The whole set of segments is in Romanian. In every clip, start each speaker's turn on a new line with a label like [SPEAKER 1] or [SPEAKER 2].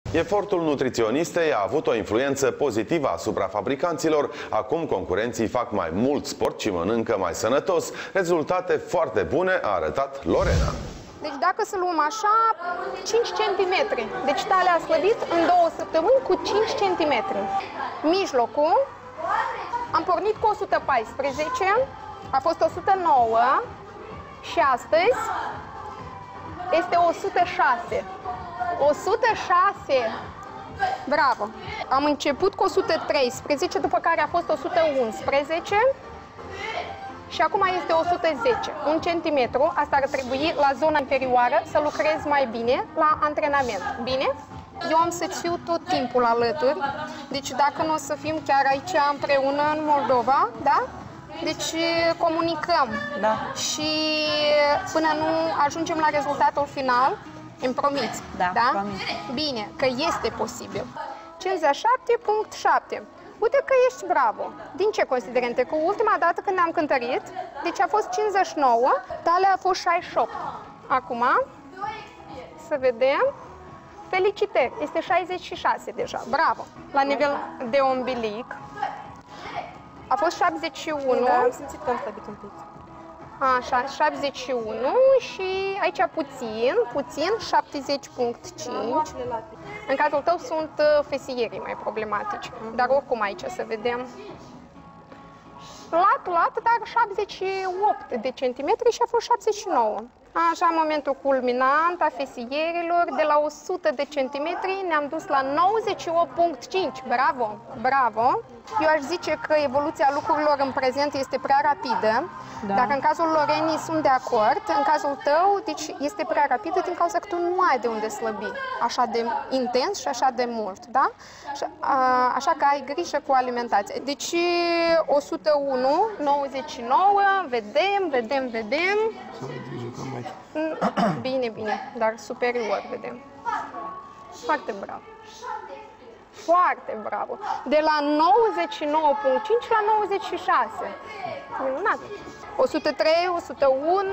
[SPEAKER 1] Efortul nutriționistei a avut o influență pozitivă asupra fabricanților. Acum concurenții fac mai mult sport și mănâncă mai sănătos. Rezultate foarte bune, a arătat Lorena.
[SPEAKER 2] Deci dacă să luăm așa, 5 cm. Deci talea a slăbit în 2 săptămâni cu 5 cm. Mijlocul, am pornit cu 114, a fost 109 și astăzi este 106. 106! Bravo! Am început cu 113, după care a fost 111 și acum este 110. 1 centimetru, asta ar trebui la zona inferioară să lucrez mai bine la antrenament. Bine? Eu am să-ți fiu tot timpul alături, deci dacă nu o să fim chiar aici împreună în Moldova, da? Deci comunicăm. Da. Și până nu ajungem la rezultatul final, îmi promiți, da? Promit. Bine, că este posibil. 57.7. Uite că ești bravo. Din ce considerente? Cu ultima dată când ne-am cântărit, deci a fost 59, talea a fost 68. Acum, să vedem. Felicitări, este 66 deja, bravo. La nivel de ombilic, a fost 71.
[SPEAKER 3] Da, am simțit că am slăbit un pic.
[SPEAKER 2] Așa, 71 și aici puțin, 70.5. În cazul tău sunt fesierii mai problematici, dar oricum aici să vedem. Lat, dar 78 de centimetri și a fost 79. Așa, momentul culminant a fesierilor, de la 100 de centimetri ne-am dus la 98.5. Bravo, bravo! Eu aș zice că evoluția lucrurilor în prezent este prea rapidă, da. Dacă în cazul Lorenii sunt de acord, în cazul tău, deci este prea rapidă din cauza că tu nu ai de unde slăbi așa de intens și așa de mult, da? Așa că ai grijă cu alimentația. Deci 101, 99, vedem. Bine, dar superior vedem. Foarte bravo. Foarte bravo. De la 99.5 la 96. Minunat. 103, 101.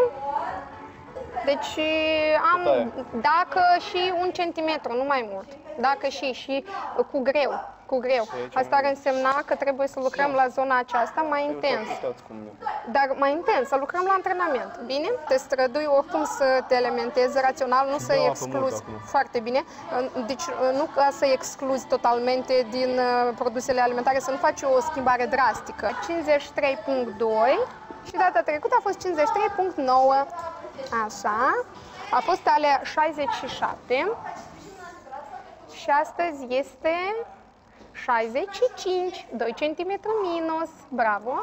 [SPEAKER 2] Deci am, dacă și 1 centimetru, nu mai mult. Dacă și cu greu. Asta ar însemna că trebuie să lucrăm la zona aceasta mai intens. Dar mai intens, să lucrăm la antrenament. Bine? Te strădui oricum să te alimentezi rațional, nu să excluzi. Foarte bine. Deci nu ca să excluzi totalmente din produsele alimentare, să nu faci o schimbare drastică. 53.2 și data trecută a fost 53.9. Așa. A fost alea 67 și astăzi este 65, 2 cm minus, bravo,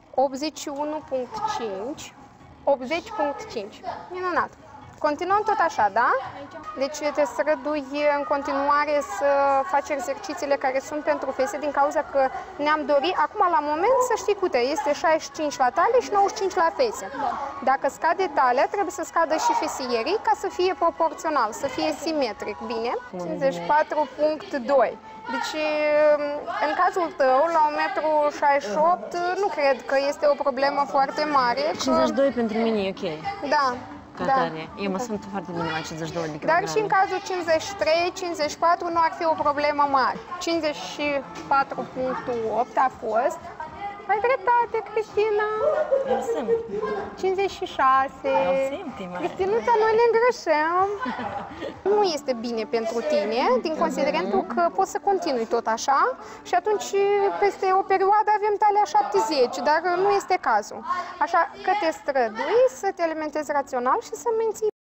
[SPEAKER 2] 81.5, 80.5, minunat. Continuăm tot așa, da? Deci te strădui în continuare să faci exercițiile care sunt pentru fese, din cauza că ne-am dorit, acum la moment, să știi, uite, este 65 la talie și 95 la fese. Dacă scade talea, trebuie să scadă și fesierii ca să fie proporțional, să fie simetric, bine? 54.2. Deci, în cazul tău, la 1,68 m, nu cred că este o problemă foarte mare.
[SPEAKER 3] 52 pentru mine e ok.
[SPEAKER 2] Da.
[SPEAKER 3] Da. Eu mă sunt foarte bine la 52 de kilograme.
[SPEAKER 2] Dar și în cazul 53, 54 nu ar fi o problemă mare. 54.8 a fost. Ai dreptate, Cristina.
[SPEAKER 3] Eu simt.
[SPEAKER 2] 56. Cristinuța, noi ne îngrășăm. Nu este bine pentru tine, din considerentul că poți să continui tot așa și atunci, peste o perioadă, avem talea 70, dar nu este cazul. Așa că te strădui să te alimentezi rațional și să menții